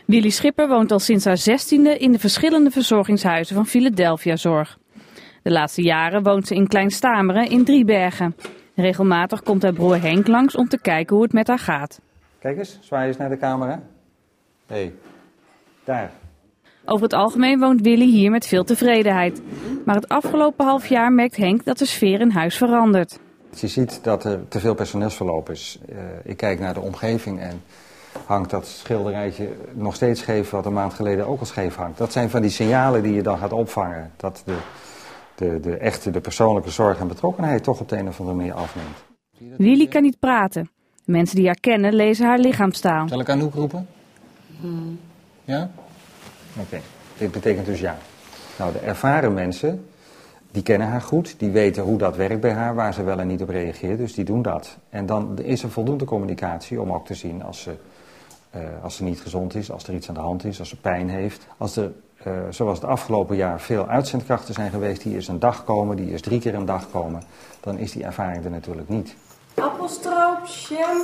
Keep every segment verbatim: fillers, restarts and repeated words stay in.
Willy Schipper woont al sinds haar zestiende in de verschillende verzorgingshuizen van Philadelphia Zorg. De laatste jaren woont ze in Klein Stameren in Driebergen. Regelmatig komt haar broer Henk langs om te kijken hoe het met haar gaat. Kijk eens, zwaai eens naar de camera. Hé, hey, daar. Over het algemeen woont Willy hier met veel tevredenheid. Maar het afgelopen half jaar merkt Henk dat de sfeer in huis verandert. Je ziet dat er te veel personeelsverloop is. Uh, ik kijk naar de omgeving en hangt dat schilderijtje nog steeds scheef wat een maand geleden ook al scheef hangt. Dat zijn van die signalen die je dan gaat opvangen. Dat de, de, de echte, de persoonlijke zorg en betrokkenheid toch op de een of andere manier afneemt. Willy kan niet praten. Mensen die haar kennen lezen haar lichaamstaal. Zal ik Anouk roepen? Hmm. Ja? Oké, okay. Dit betekent dus ja. Nou, de ervaren mensen, die kennen haar goed, die weten hoe dat werkt bij haar, waar ze wel en niet op reageert, dus die doen dat. En dan is er voldoende communicatie om ook te zien als ze, uh, als ze niet gezond is, als er iets aan de hand is, als ze pijn heeft. Als er, uh, zoals het afgelopen jaar, veel uitzendkrachten zijn geweest die eerst een dag komen, die eerst drie keer een dag komen, dan is die ervaring er natuurlijk niet. Appelstroop, jam,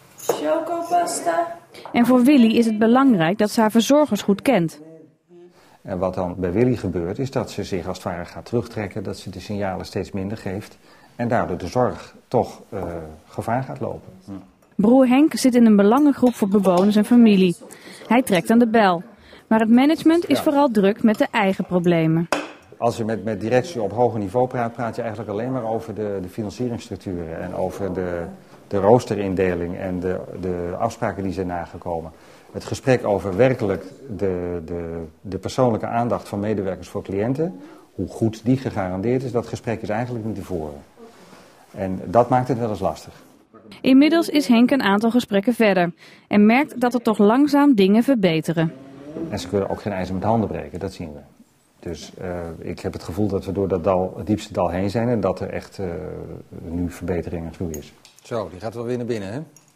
chocopasta. En voor Willy is het belangrijk dat ze haar verzorgers goed kent. En wat dan bij Willy gebeurt, is dat ze zich als het ware gaat terugtrekken, dat ze de signalen steeds minder geeft en daardoor de zorg toch uh, gevaar gaat lopen. Broer Henk zit in een belangengroep voor bewoners en familie. Hij trekt aan de bel. Maar het management is ja. vooral druk met de eigen problemen. Als je met, met directie op hoger niveau praat, praat je eigenlijk alleen maar over de, de financieringsstructuren en over de, de roosterindeling en de, de afspraken die zijn nagekomen. Het gesprek over werkelijk de, de, de persoonlijke aandacht van medewerkers voor cliënten, hoe goed die gegarandeerd is, dat gesprek is eigenlijk niet te voeren. En dat maakt het wel eens lastig. Inmiddels is Henk een aantal gesprekken verder en merkt dat er toch langzaam dingen verbeteren. En ze kunnen ook geen ijzer met handen breken, dat zien we. Dus uh, ik heb het gevoel dat we door dat dal, het diepste dal heen zijn en dat er echt uh, nu verbetering en groei is. Zo, die gaat wel weer naar binnen, hè?